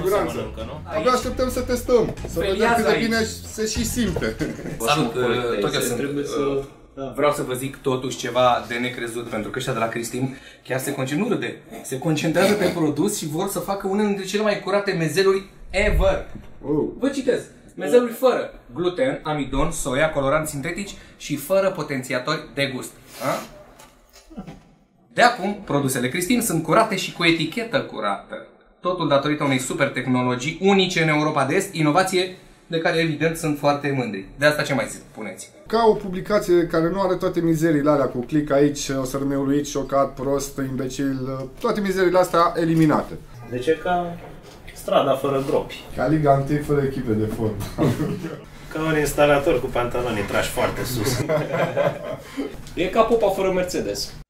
siguranță. Mănâncă, nu? Abia așteptăm să testăm, să vedem cât de bine se și simte. Salut, tot eu sunt. Vreau să vă zic totuși ceva de necrezut, pentru că ăștia de la Cristin chiar se concentrează, nu râde, se concentrează pe produs și vor să facă unul dintre cele mai curate mezeluri ever. Vă citesc. Mezeluri fără gluten, amidon, soia, coloranți sintetici și fără potențiatori de gust. A? De acum, produsele Cristin sunt curate și cu etichetă curată. Totul datorită unei super tehnologii unice în Europa de Est, inovație de care evident sunt foarte mândri. De asta ce mai spuneți? Ca o publicație care nu are toate mizeriile alea cu click aici, o să rămâi uluit, șocat, prost, imbecil, toate mizeriile astea eliminate. Deci e ca strada fără gropi. Ca Liga 1 fără echipe de fotbal. Ca un instalator cu pantaloni trași foarte sus. E ca popa fără Mercedes.